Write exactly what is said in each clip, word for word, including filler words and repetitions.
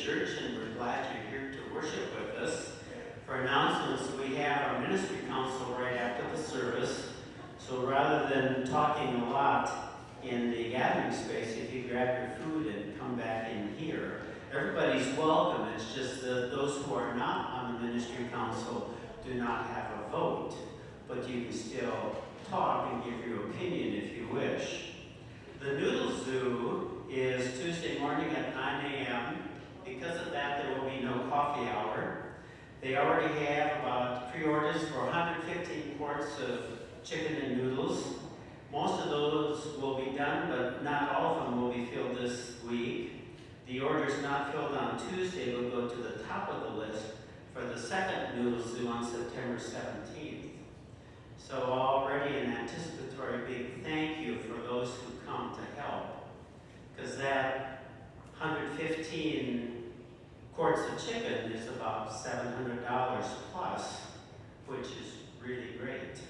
Church, and we're glad you're here to worship with us. For announcements, we have our ministry council right after the service. So rather than talking a lot in the gathering space, if you grab your food and come back in here, everybody's welcome. It's just that those who are not on the ministry council do not have a vote, but you can still talk and give your opinion if you wish. The Noodle Zoo is Tuesday morning at nine A M Because of that, there will be no coffee hour. They already have about pre-orders for one hundred fifteen quarts of chicken and noodles. Most of those will be done, but not all of them will be filled this week. The orders not filled on Tuesday will go to the top of the list for the second Noodle Zoo on September seventeenth. So already an anticipatory big thank you for those who come to help, because that one hundred fifteen quarts of chicken is about seven hundred dollars plus, which is really great.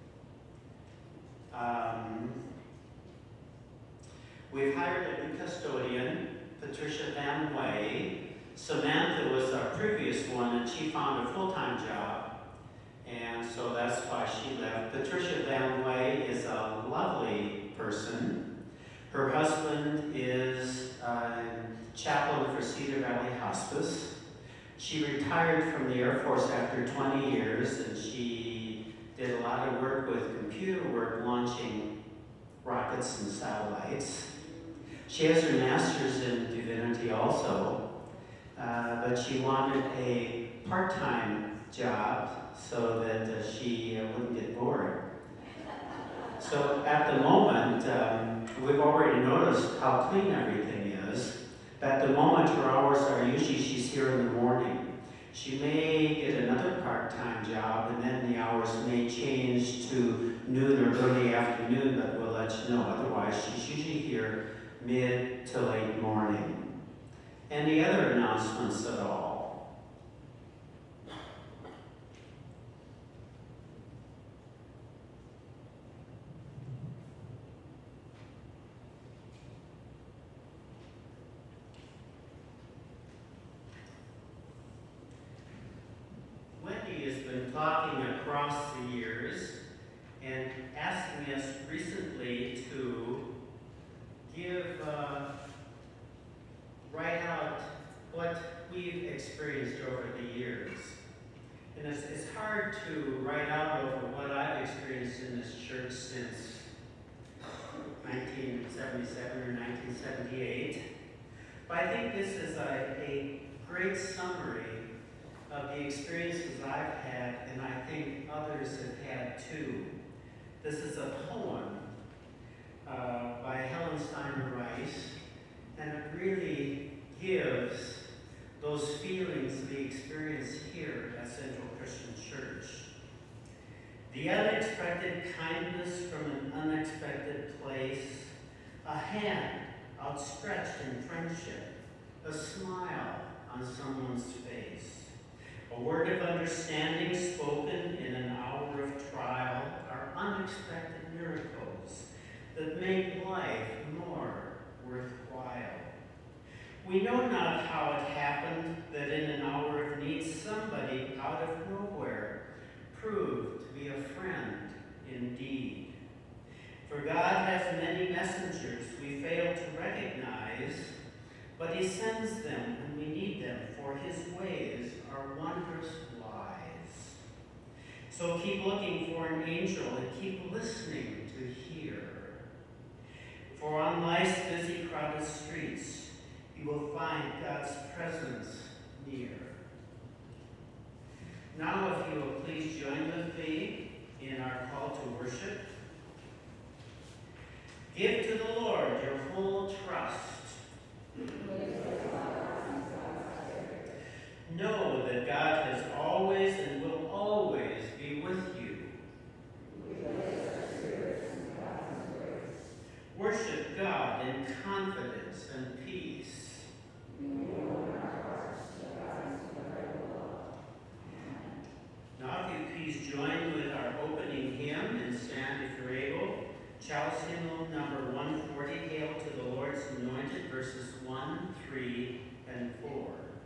Um, we've hired a new custodian, Patricia Van Way. Samantha was our previous one, and she found a full-time job, and so that's why she left. Patricia Van Way is a lovely person. Her husband is uh, chaplain for Cedar Valley Hospice. She retired from the Air Force after twenty years, and she did a lot of work with computer work, launching rockets and satellites. She has her master's in divinity also, uh, but she wanted a part-time job so that uh, she uh, wouldn't get bored. So at the moment, um, we've already noticed how clean everything is. At the moment, her hours are usually she's here in the morning. She may get another part-time job, and then the hours may change to noon or early afternoon, but we'll let you know. Otherwise, she's usually here mid to late morning. Any other announcements at all? Talking across the years and asking us recently to give, uh, write out what we've experienced over the years. And it's, it's hard to write out over what I've experienced in this church since nineteen seventy-seven or nineteen seventy-eight. But I think this is a, a great summary of the experiences I've had, and I think others have had too. This is a poem uh, by Helen Steiner Rice, and it really gives those feelings we experience here at Central Christian Church. The unexpected kindness from an unexpected place, a hand outstretched in friendship, a smile on someone's face, a word of understanding spoken in an hour of trial are unexpected miracles that make life more worthwhile. We know not how it happened that in an hour of need somebody out of nowhere proved to be a friend indeed. For God has many messengers we fail to recognize, but he sends them when we need them, for his ways are wondrous wise. So keep looking for an angel and keep listening to hear. For on life's busy, crowded streets, you will find God's presence near. Now, if you will please join with me in our call to worship. Give to the Lord your whole trust. Know that God has always and will always be with you. Worship God in confidence and peace. Now, if you please join with our opening hymn and stand if you're able. Chalice hymn number one forty, Hail to the Lord's Anointed, verses one, three, and four.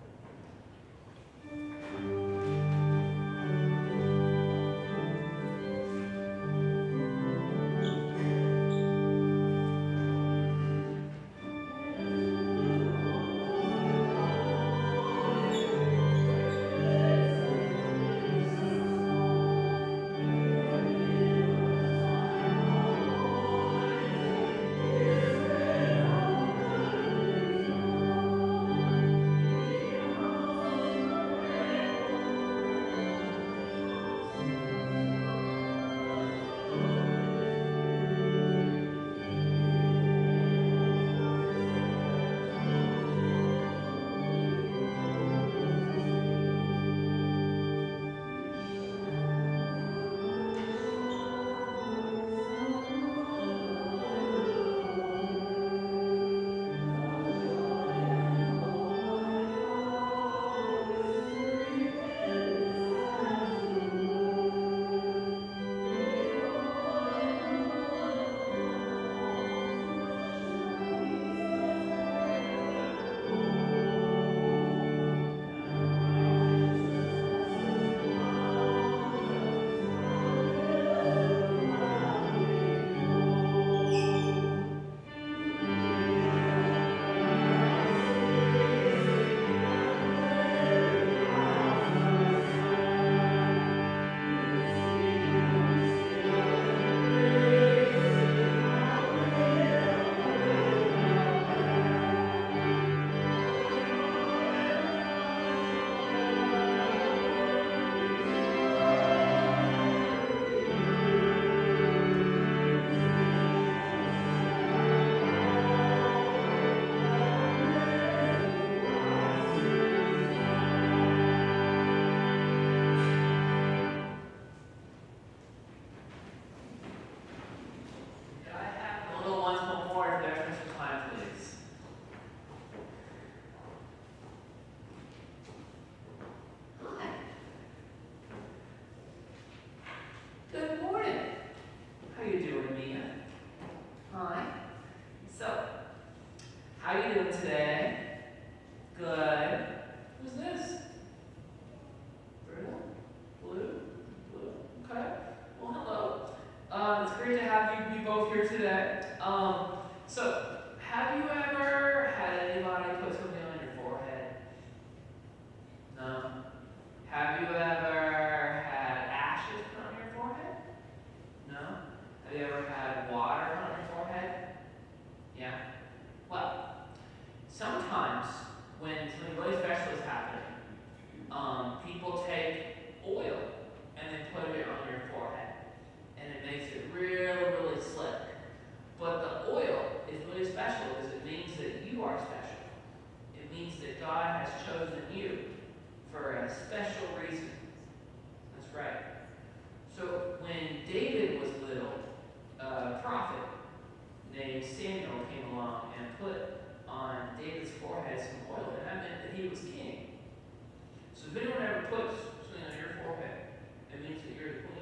chosen you for a special reason. That's right. So when David was little, a prophet named Samuel came along and put on David's forehead some oil, and that meant that he was king. So if anyone ever puts something on your forehead, it means that you're the queen.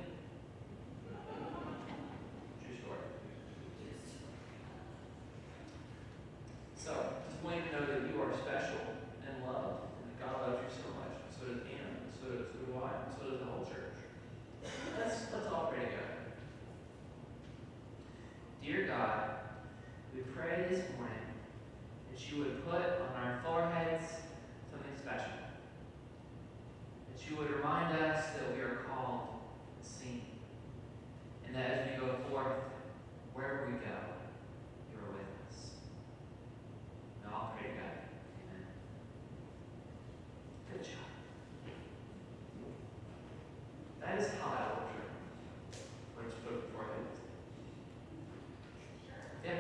True story. So just want you to know that you are special and loved, and that God loves you so much. And so does Anna, and so does, so do I, and so does the whole church. Let's let's all pray together. Dear God, we pray this morning that you would put on our foreheads something special. That you would remind us that we are called and seen. And that as we go forth, wherever we go, you are with us. And I'll pray to God. Amen. Good job. That is how that works. Let's put it before him. Yeah.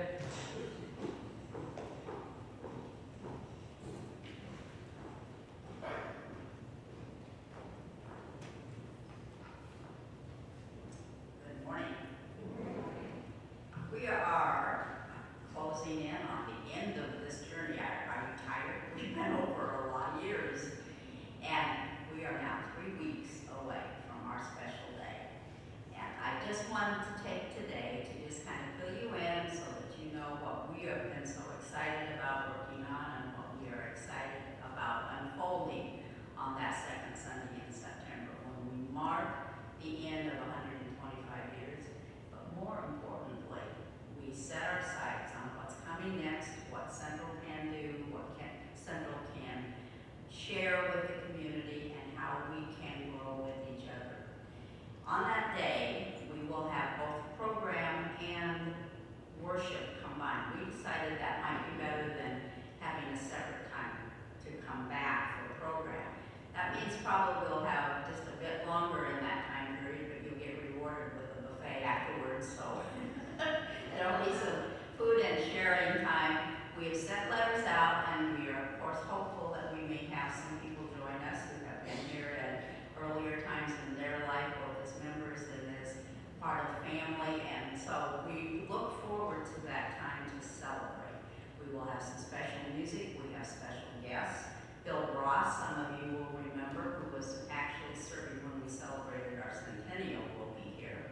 Good morning. We are closing in on the end of this journey. I, I retired. We've been over a lot of years, and we are now three weeks away from our special day. And I just wanted to take today to just kind of fill you in so that you know what we have been so excited about working on and what we are excited about unfolding on that second Sunday in September when we mark the end of one hundred twenty-five years. But more importantly, we set our sights on what's coming next, what Central can do, what can, Central can share with the community, and how we can grow with each other. On that day, we will have both program and worship combined. We decided that might be better than having a separate time to come back for program. That means probably we'll have just a bit longer in that time period, but you'll get rewarded with a buffet afterwards, so there'll be some food and sharing time. We have sent letters out, and we are, of course, hopeful that we may have some people join us who have been here at earlier times in their life, both as members and as part of family, and so we look forward to that time to celebrate. We will have some special music, we have special guests. Bill Ross, some of you will remember, who was actually serving when we celebrated our centennial, will be here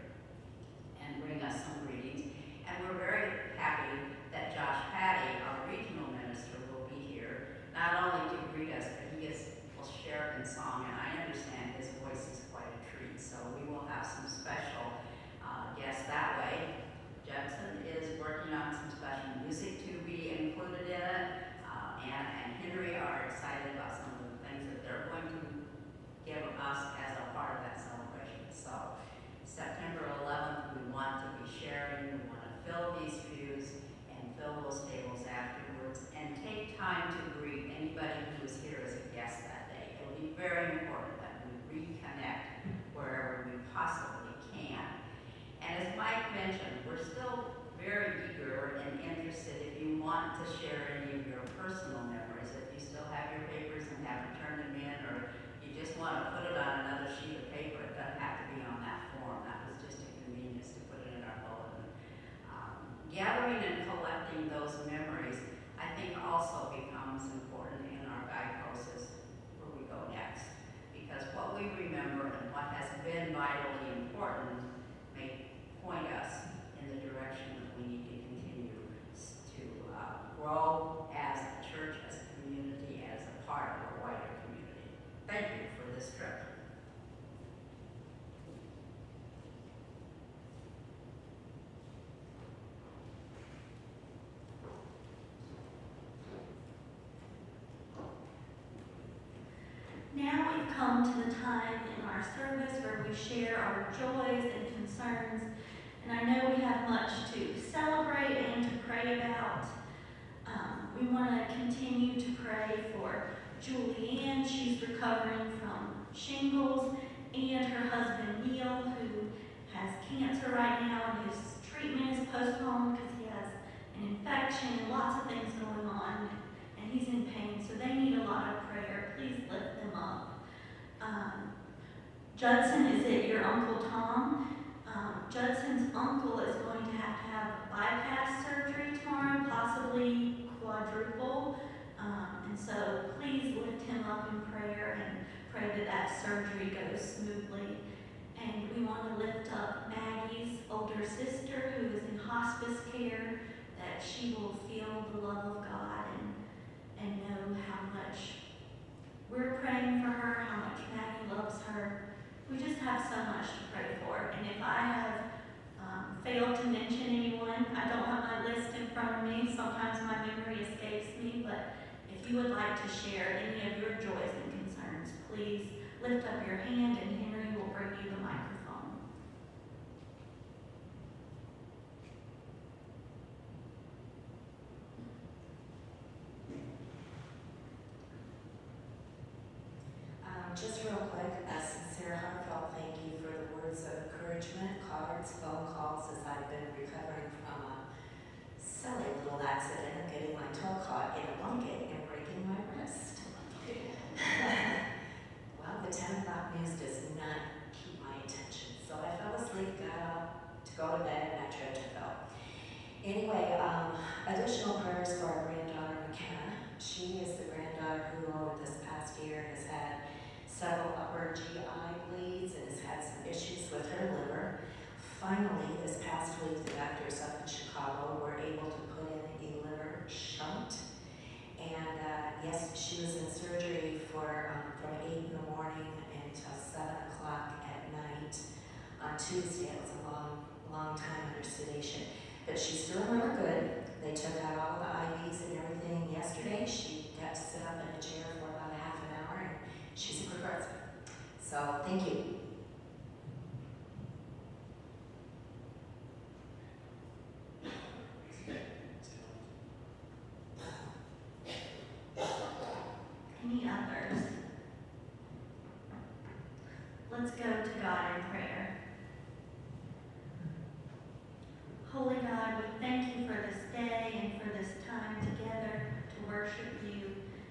and bring us some greetings. And we're very happy that Josh Patty, our regional minister, will be here, not only to greet us, but he is, will share in song, and I understand his voice is quite a treat, so we will have some special uh, guests that way. Judson is working on some special music to be included in it. Uh, Anna and Henry are excited about some of the things that they're going to give us as a part of that celebration. So September eleventh, we want to be sharing, we want to fill these pews and fill those tables afterwards, and take time to greet anybody who is here as a guest that day. It'll be very important that we reconnect wherever we possibly can. And as Mike mentioned, we're still very eager and interested if you want to share any of your personal memories, if you still have your papers and haven't turned them in, or you just want to put it on another sheet of paper. It doesn't have to be on that form. That was just a convenience to put it in our bulletin. Um, gathering and collecting those memories, I think, also becomes important in our guideposts where we go next. Because what we remember and what has been vitally important may point us in the direction that we need to continue to uh, grow as a church, as a community, as a part of a wider community. Thank you for this trip. Now we've come to the time in our service where we share our joys and concerns, and I know we have much to celebrate and to pray about. Um, we want to continue to pray for Julianne. She's recovering from shingles, and her husband Neil, who has cancer right now, and his treatment is postponed because he has an infection and lots of things going on. and he's in pain, so they need a lot of prayer. Please lift them up. Um, Judson, is it your Uncle Tom? Um, Judson's uncle is going to have to have bypass surgery tomorrow, possibly quadruple. Um, and so please lift him up in prayer and pray that that surgery goes smoothly. And we want to lift up Maggie's older sister who is in hospice care, that she will feel the love of God and, and know how much we're praying for her, how much Maggie loves her. We just have so much to pray for. And if I have um, failed to mention anyone, I don't have my list in front of me. Sometimes my memory escapes me, but if you would like to share any of your joys and concerns, please lift up your hand and Henry will bring you the microphone. Um, just real quick, a sincere heartfelt thank you for the words of encouragement, cards, phone calls as I've been recovering from a silly little accident of getting my toe caught in a blanket and breaking my wrist. Well, the ten o'clock news does not keep my attention. So I fell asleep, got up to go to bed, and I tripped and fell. Anyway, um, additional prayers for our granddaughter, McKenna. She is the granddaughter who, over this past year, has had several upper G I bleeds and has had some issues with her liver. Finally, this past week, the doctors up in Chicago were able to put in a liver shunt. And uh, yes, she was in surgery for um, from eight in the morning until seven o'clock at night on Tuesday. It was a long, long time under sedation. But she's still real good. They took out all the I Vs and everything yesterday. She got to sit up in a chair for about a half an hour, and she's a progressive. So thank you. Any others? Let's go to God in prayer. Holy God, we thank you for this day and for this time together to worship you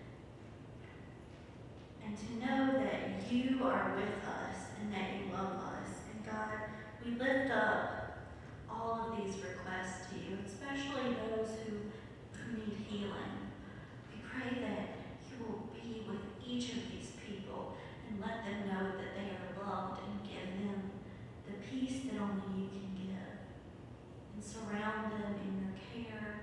and to know that you are with us and that you love us. And God, we lift up all of these requests to you, especially those who, who need healing. We pray that you will be with each of these people and let them know that they are loved and give them the peace that only you can give. And surround them in your care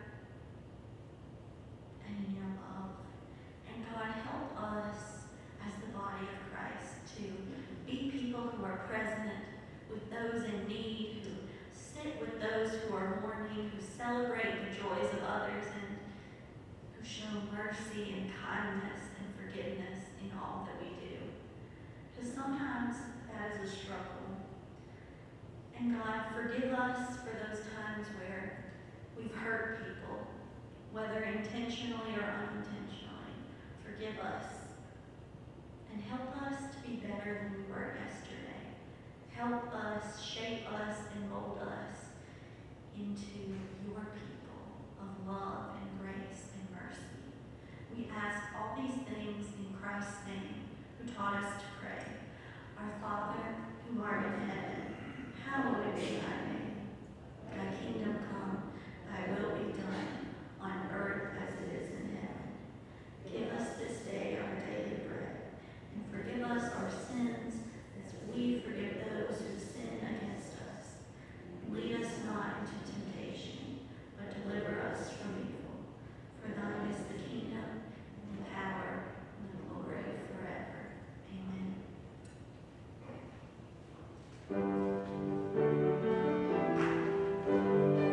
and in your love. And God, help us as the body of Christ to be people who are present with those in need, who sit with those who are mourning, who celebrate the joys of others, and who show mercy and kindness and forgiveness in all that we do. Because sometimes that is a struggle. And God, forgive us for those times where we've hurt people, whether intentionally or unintentionally. Forgive us. And help us to be better than we were yesterday. Help us, shape us, and mold us into your people of love and grace and mercy. We ask all these things in Christ's name, who taught us to pray. Our Father, who art in heaven, hallowed be thy name. Thy kingdom come, thy will be done, on earth as it is in heaven. Give us this day our daily bread, and forgive us our sins as we forgive those who sin against us. Lead us not into temptation, but deliver us from evil. For thine is the kingdom, and the power, and the glory forever. Amen. Thank you.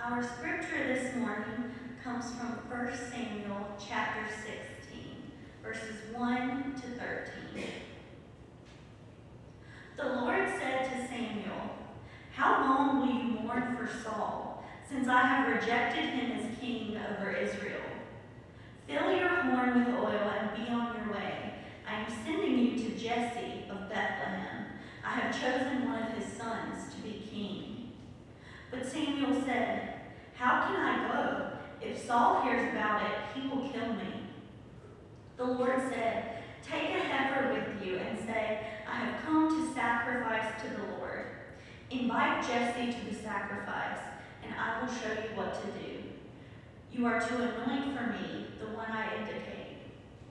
Our scripture this morning comes from First Samuel chapter sixteen, verses one to thirteen. The Lord said to Samuel, "How long will you mourn for Saul, since I have rejected him as king over Israel? Fill your horn with oil and be on your way. I am sending you to Jesse of Bethlehem. I have chosen one of his sons to be king." But Samuel said, "How can I go? If Saul hears about it, he will kill me." The Lord said, "Take a heifer with you and say, 'I have come to sacrifice to the Lord.' Invite Jesse to the sacrifice, and I will show you what to do. You are to anoint for me the one I indicate."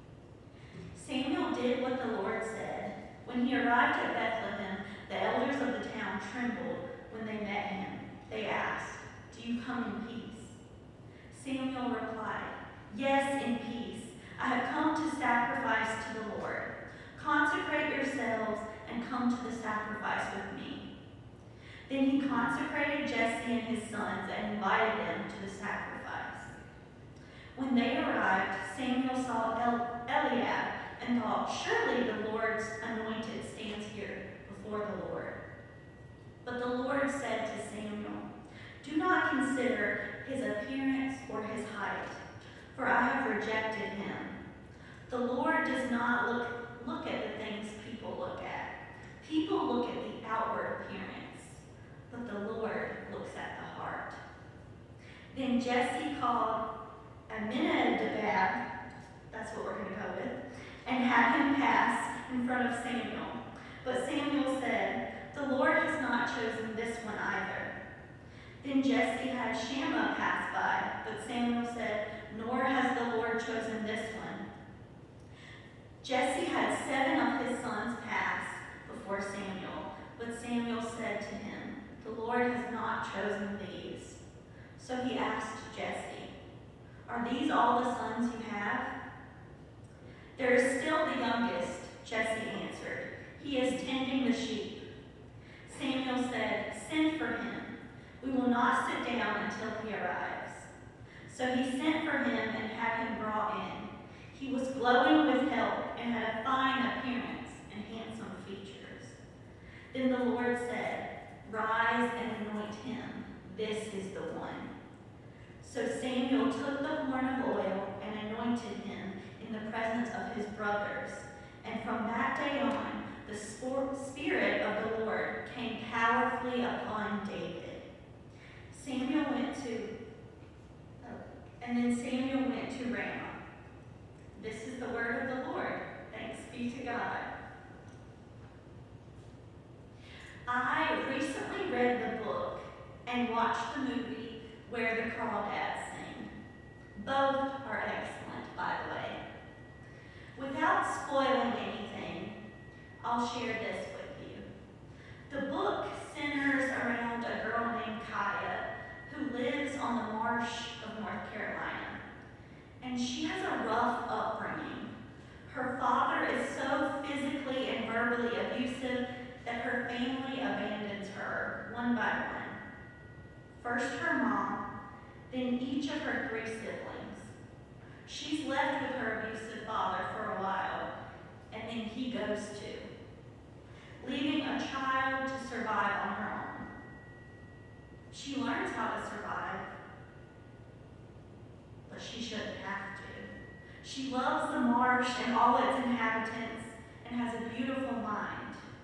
Samuel did what the Lord said. When he arrived at Bethlehem, the elders of the town trembled when they met him. They asked, "Do you come in peace?" Samuel replied, "Yes, in peace. I have come to sacrifice to the Lord. Consecrate yourselves and come to the sacrifice with me." Then he consecrated Jesse and his sons and invited them to the sacrifice. When they arrived, Samuel saw El- Eliab and thought, "Surely the Lord's anointed stands here before the Lord." But the Lord said to Samuel, "Do not consider his appearance or his height, for I have rejected him. The Lord does not look, look at the things people look at. People look at the outward appearance, but the Lord looks at the heart." Then Jesse called Aminadab, that's what we're going to go with, and had him pass in front of Samuel. But Samuel said, "The Lord has not chosen this one either." Then Jesse had Shammah pass by, but Samuel said, "Nor has the Lord chosen this one." Jesse had seven of his sons pass before Samuel, but Samuel said to him, "The Lord has not chosen these." So he asked Jesse, "Are these all the sons you have?" "There is still the youngest," Jesse answered. "He is tending the sheep." Samuel said, "Send for him. We will not sit down until he arrives." So he sent for him and had him brought in. He was glowing with health and had a fine appearance and handsome features. Then the Lord said, "Rise and anoint him. This is the one." So Samuel took the horn of oil and anointed him in the presence of his brothers. And from that day on, the Spirit of the Lord came powerfully upon David. Samuel went to, oh, and then Samuel went to Ramah. This is the word of the Lord. Thanks be to God. I recently read the book and watched the movie Where the Crawdads Sing. Both are excellent, by the way. Without spoiling anything, I'll share this with you. The book centers around a girl named Kaya who lives on the marsh of North Carolina. And she has a rough upbringing. Her father is so physically and verbally abusive that her family abandons her one by one. First her mom, then each of her three siblings. She's left with her abusive father for a while, and then he goes too, leaving a child to survive on her own. She learns how to survive, but she shouldn't have to. She loves the marsh and all its inhabitants and has a beautiful mind.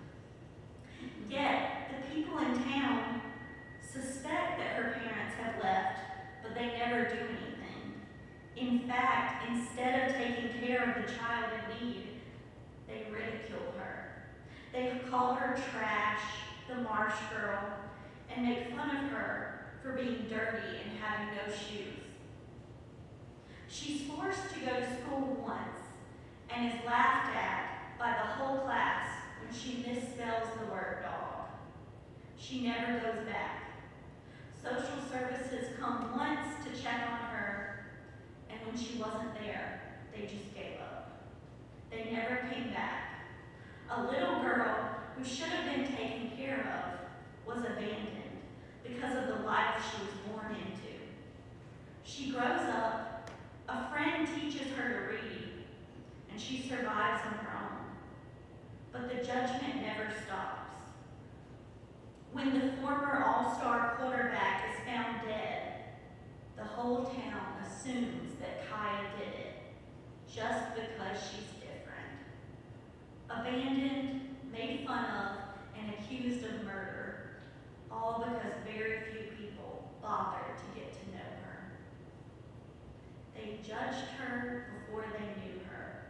Yet, the people in town suspect that her parents have left, but they never do anything. In fact, instead of taking care of the child in need, they ridicule her. They call her trash, the marsh girl, and make fun of her for being dirty and having no shoes. She's forced to go to school once and is laughed at by the whole class when she misspells the word dog. She never goes back. Social services come once to check on her, and when she wasn't there, they just gave up. They never came back. A little girl who should have been taken care of was abandoned because of the life she was born into. She grows up, a friend teaches her to read, and she survives on her own. But the judgment never stops. When the former all-star quarterback is found dead, the whole town assumes that Kaya did it, just because she's different. Abandoned, made fun of, and accused of murder, all because very few people bothered to get to know her. They judged her before they knew her.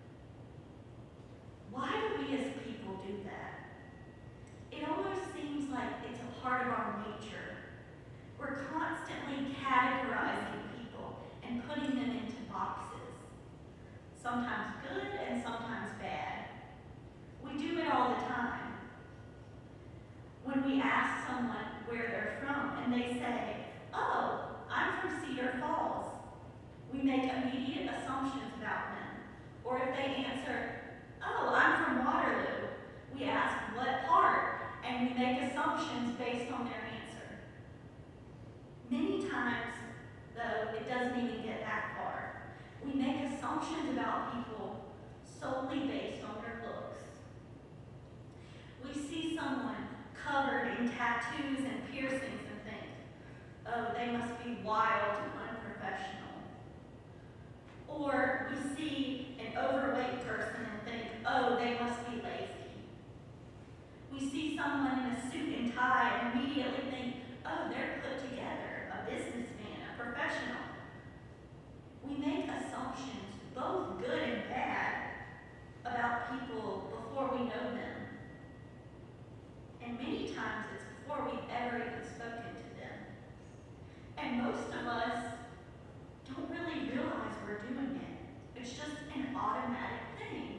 Why do we as people do that? It almost seems like it's a part of our nature. We're constantly categorizing people and putting them into boxes, sometimes good and sometimes bad. We do it all the time. When we ask someone where they're from and they say, "Oh, I'm from Cedar Falls," we make immediate assumptions about them. Or if they answer, "Oh, I'm from Waterloo," we ask what part, and we make assumptions based on their answer. Many times, though, it doesn't even get that far. We make assumptions about people solely based on their looks. We see someone covered in tattoos and piercings and think, "Oh, they must be wild and unprofessional." Or we see an overweight person and think, "Oh, they must be lazy." We see someone in a suit and tie and immediately think, "Oh, they're put together, a businessman, a professional." We make assumptions, both good and bad, about people before we know them. And many times it's before we've ever even spoken to them. And most of us don't really realize we're doing it. It's just an automatic thing.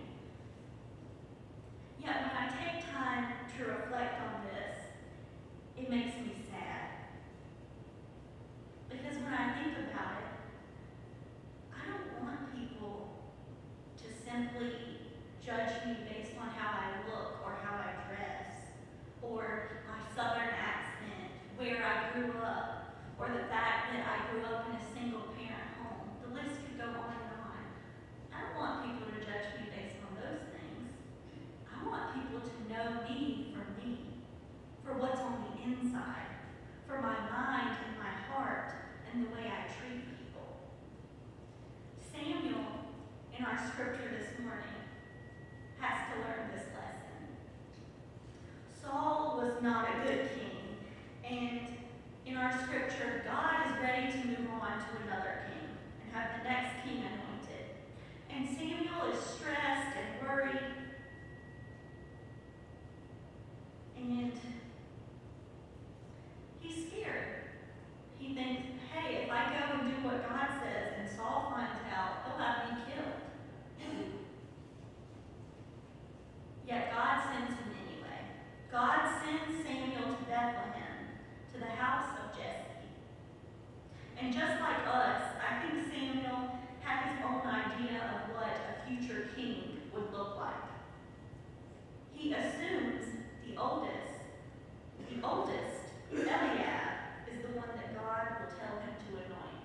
Yet when I take time to reflect on this, it makes me sad. Because when I think about it, I don't want people to simply judge me based on how I look or how I dress, or my southern accent, where I grew up, or the fact that I grew up in a single-parent home. The list could go on and on. I don't want people to judge me based on those things. I want people to know me for me, for what's on the inside, for my mind and my heart, and the way I treat people. Samuel, in our scripture this morning, has to learn this lesson. Saul was not a good king, and in our scripture, God is ready to move on to another king and have the next king anointed. And Samuel is stressed and worried, and he's scared. He thinks, "Hey, if I go and do what God says and Saul finds out, he'll have me killed." Yet God sends him anyway. God sends Samuel to Bethlehem, to the house of Jesse. And just like us, I think Samuel had his own idea of what a future king would look like. He assumes the oldest, the oldest, Eliab, is the one that God will tell him to anoint.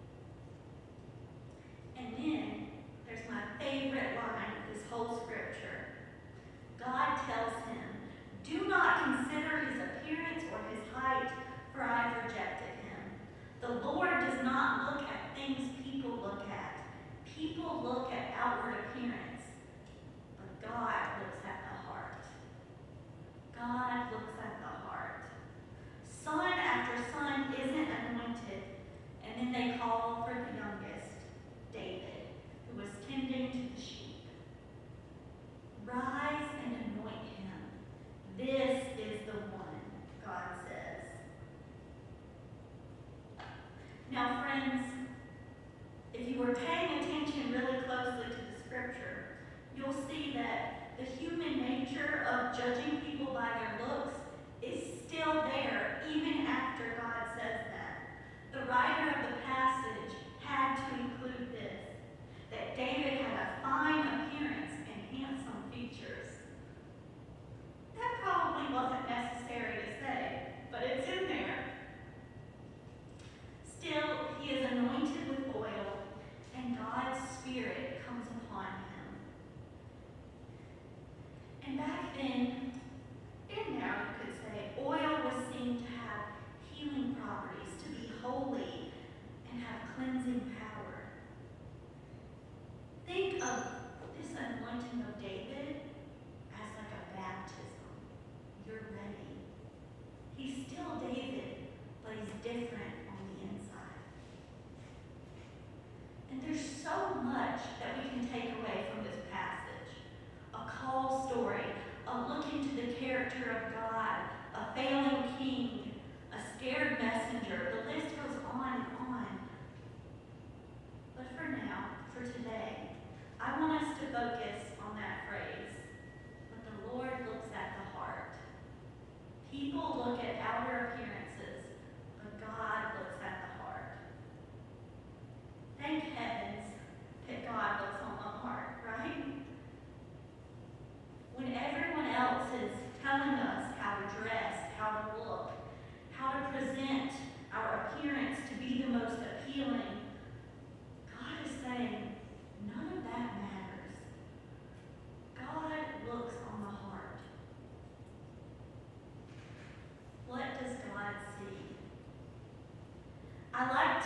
And then there's my favorite line of this whole scripture. God tells him, "Do not consider his appearance or his height, for I have rejected him." The Lord does not look at things people look at. People look at outward appearance, but God looks at the heart. God looks at the heart. Son after son isn't anointed, and then they call for the youngest, David, who was tending to the sheep. Rise and anoint him. This is the one, God says. Now, friends, if you were paying attention really closely to the scripture, you'll see that the human nature of judging people by their looks is still there even after God says that. The writer of the passage had to include this, that David had a fine appearance and handsome features. That probably wasn't necessary to say, but it's in there.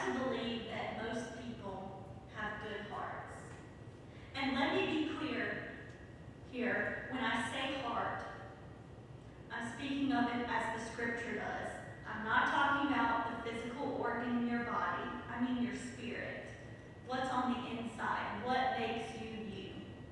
to believe that most people have good hearts. And let me be clear here, when I say heart, I'm speaking of it as the scripture does. I'm not talking about the physical organ in your body. I mean your spirit. What's on the inside? What makes you you?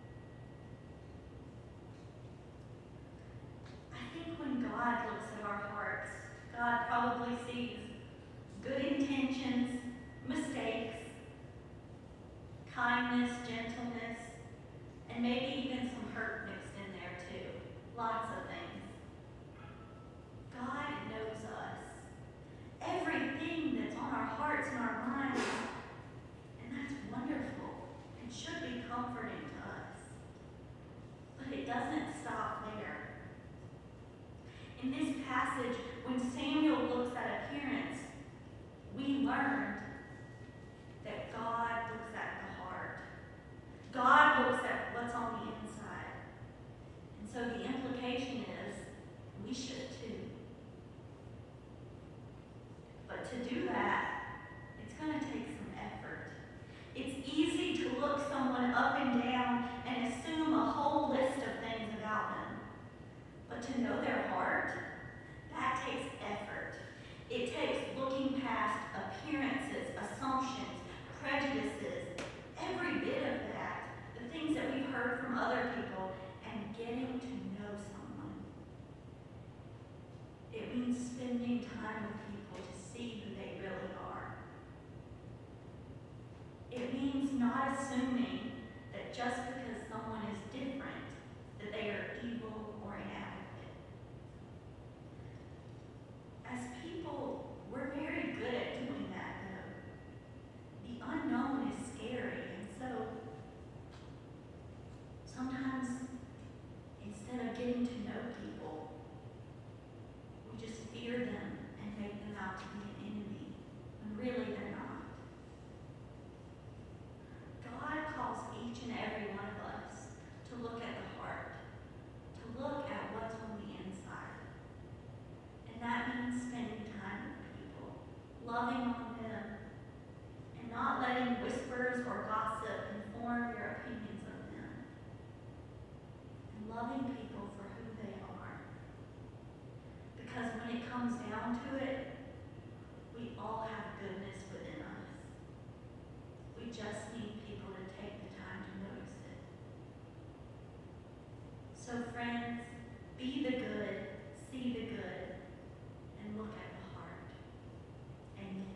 I think when God looks at our hearts, God probably sees good intentions, mistakes, kindness, gentleness, and maybe even some hurt mixed in there too. Lots of things. God knows us. Everything that's on our hearts and our minds. And that's wonderful. It should be comforting to us. But it doesn't stop there. In this passage, when Samuel looks at appearance, we learned that God looks at the heart. God looks at what's on the inside. And so the implication is we should too. But to do that, it's going to take some effort. It's easy to look someone up and down and assume a whole list of things about them. But to know their heart, that takes effort. It takes looking past appearances, assumptions, prejudices, every bit of that, the things that we've heard from other people, and getting to know someone. It means spending time with people to see who they really are. It means not assuming that just because someone is different, that they are evil or inadequate. As people, we're very good at doing that, though. The unknown is scary, and so sometimes instead of getting to know people, we just fear them and make them out to be an enemy, when really they're not. God calls each and every one of us to look at the heart, to look at what's on the inside. And that means spending time with people, loving on them, and not letting whispers or gossip inform your opinions of them. And loving people for who they are. Because when it comes down to it, we all have goodness within us. We just need people to take the time to notice it. So friends, be the good, see the good, and look at the heart. Amen.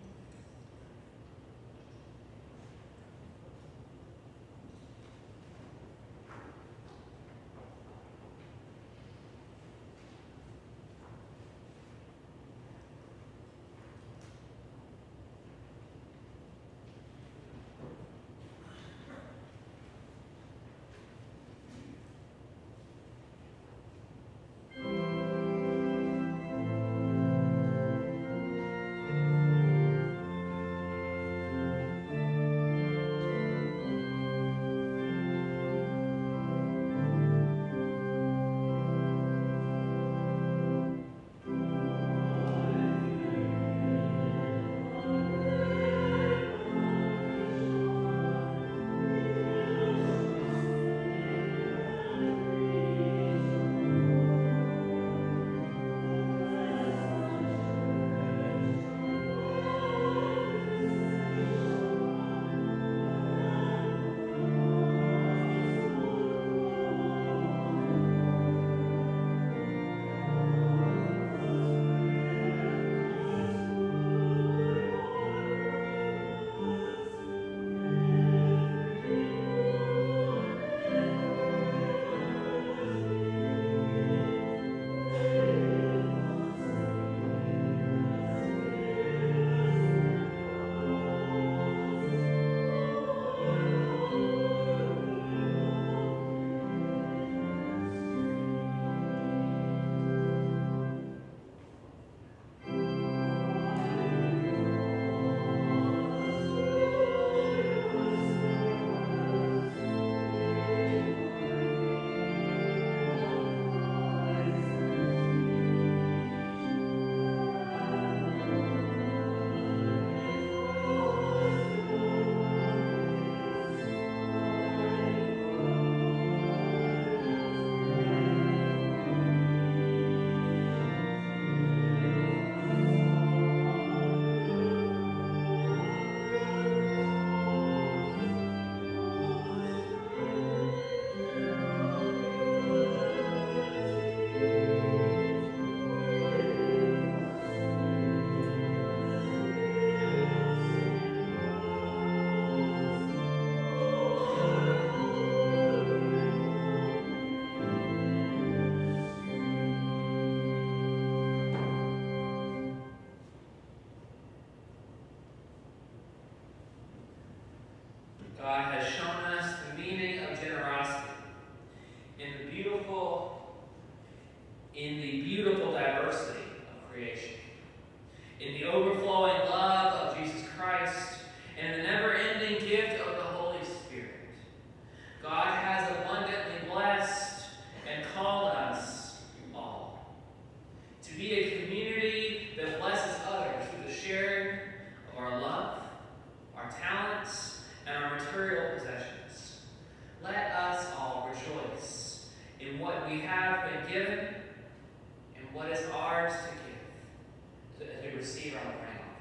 beautiful, in the beautiful diversity of creation, in the overflowing love of Jesus Christ, and the never-ending gift of the Holy Spirit. God has abundantly blessed and called us all to be a community that blesses others through the sharing of our love, our talents, and our material possessions. Let us all rejoice in what we have been given and what is ours to give as we receive our praying offering.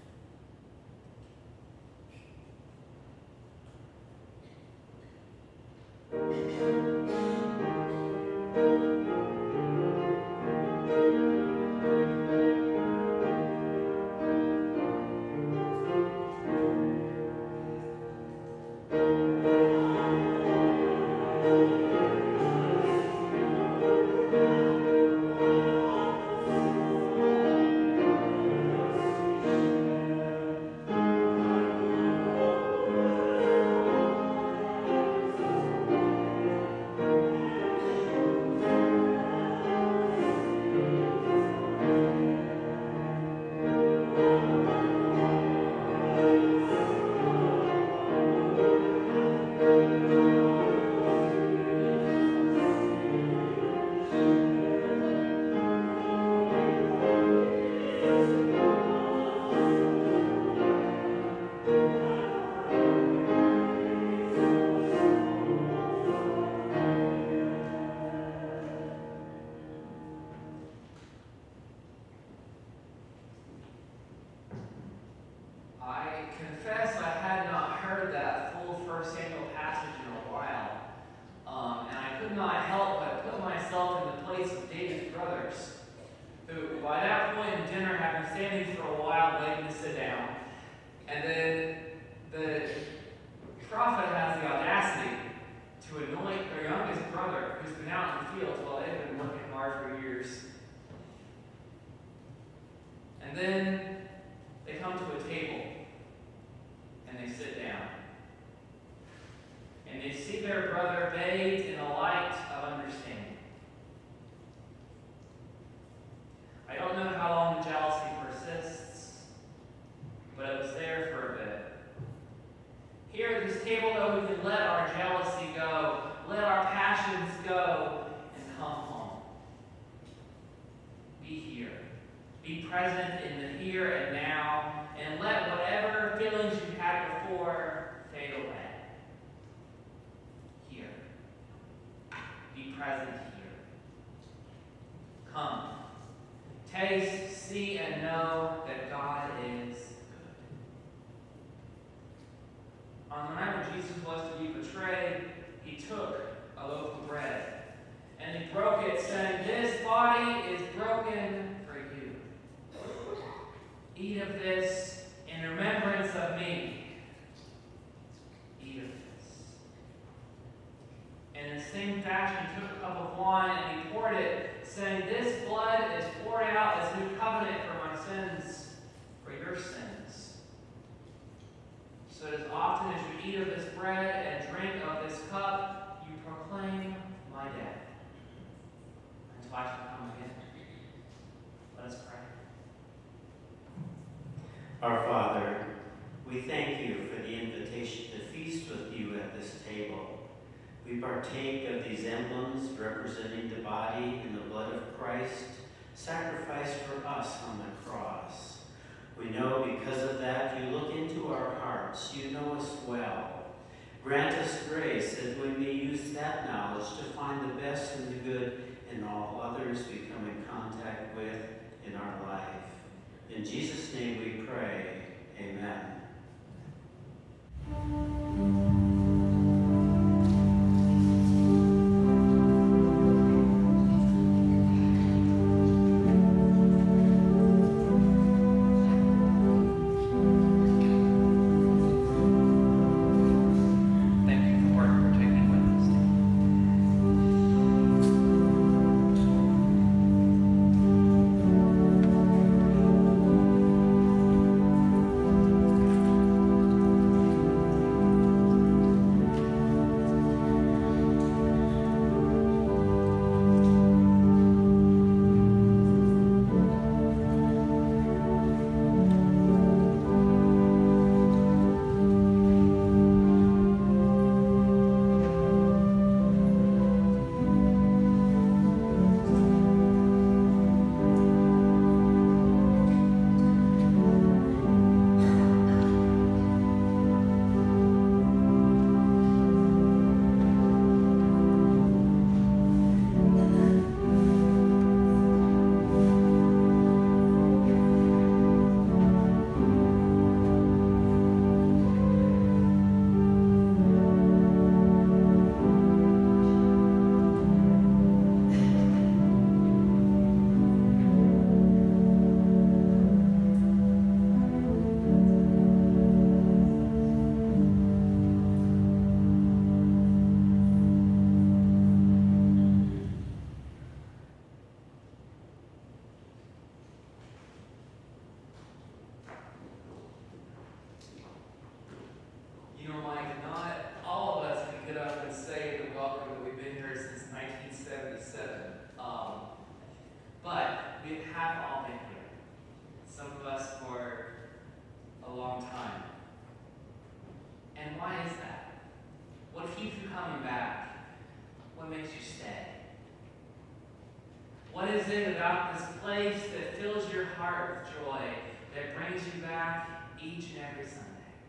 I confess I had not heard that full First Samuel passage in a while, um, and I could not help but put myself in the place of David's brothers, who by that point in dinner had been standing for a while waiting to sit down, and then the prophet has the audacity to anoint their youngest brother, who's been out in the fields while they've been working hard for years. And then they come to a table, and they sit down. And they see their brother bathed in a light of understanding. I don't know how long the jealousy persists, but it was there for a bit. Here at this table, though, we can let our jealousy go, let our passions go, and come home. Be here. Be present in the here and now, and let whatever feelings you had before fade away. Here. Be present here. Come. Taste, see, and know that God is good. On the night when Jesus was to be betrayed, he took a loaf of bread, and he broke it, saying, "This body is broken for you. Eat of this in remembrance of me." Eat of this. And in the same fashion, he took a cup of wine, and he poured it, saying, "This blood is poured out as new covenant for my sins, for your sins. So that as often as you eat of this bread and drink of this cup, you proclaim my death until I shall come again." Let us pray. Our Father, we thank you for the invitation to feast with you at this table. We partake of these emblems representing the body and the blood of Christ, sacrificed for us on the cross. We know because of that you look into our hearts, you know us well. Grant us grace that we may use that knowledge to find the best and the good in all others we come in contact with in our life. In Jesus' name we pray, amen. seven. Um, but we have all been here. Some of us for a long time. And why is that? What keeps you coming back? What makes you stay? What is it about this place that fills your heart with joy, that brings you back each and every Sunday?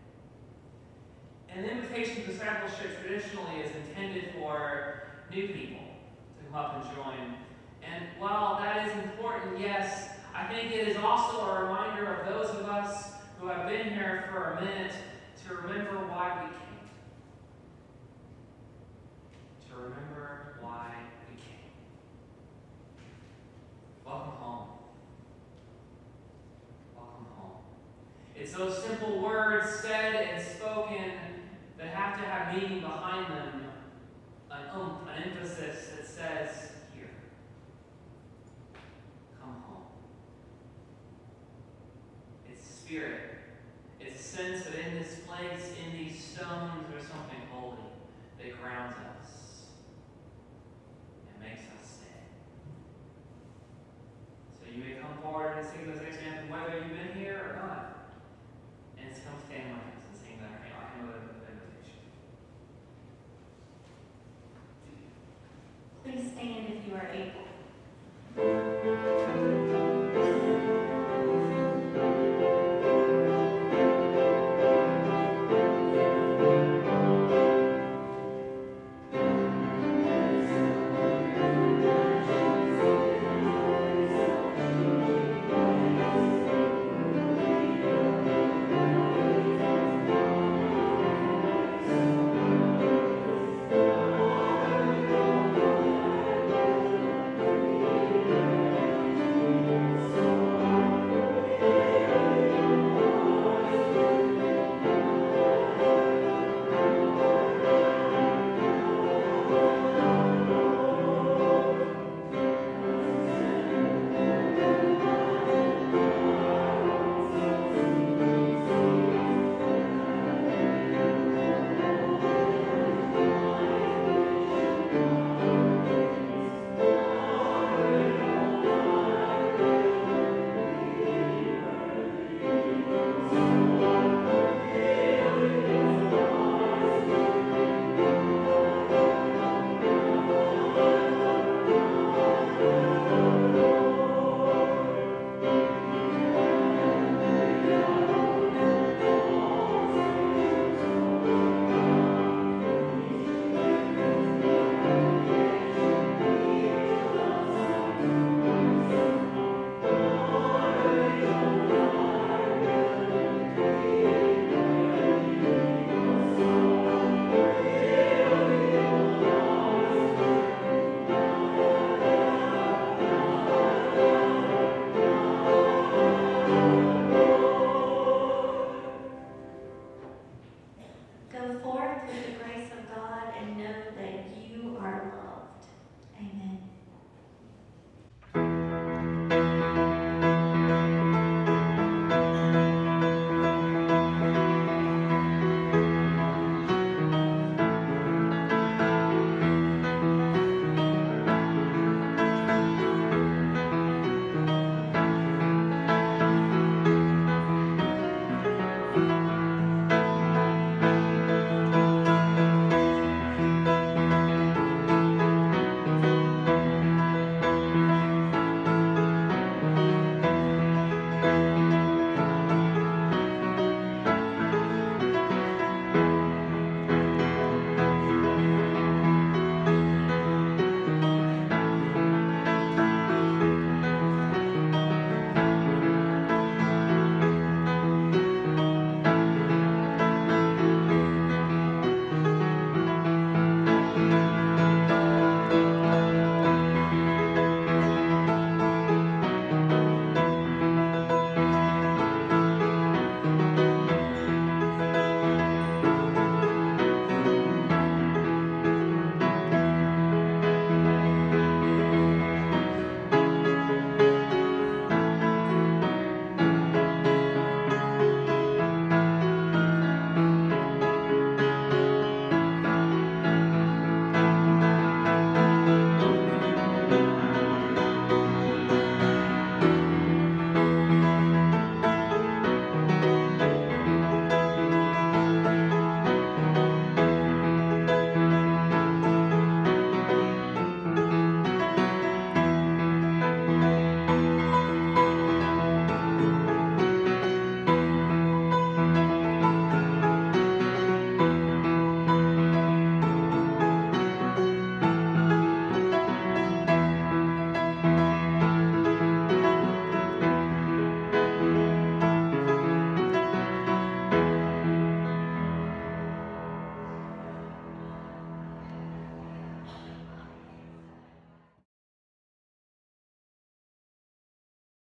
An invitation to discipleship traditionally is intended for new people to come up and join. And while that is important, yes, I think it is also a reminder of those of us who have been here for a minute to remember why we came. To remember why we came. Welcome home. Welcome home. It's those simple words said and spoken that have to have meaning behind them, an oomph, an emphasis that says, here, come home. It's spirit. It's a sense that in this place, in these stones, there's something holy that grounds us and makes us stay. So you may come forward and sing those next anthem, whether you've been here or not. And it's come stand with us and sing that hymn of invitation. Please stand if you are able.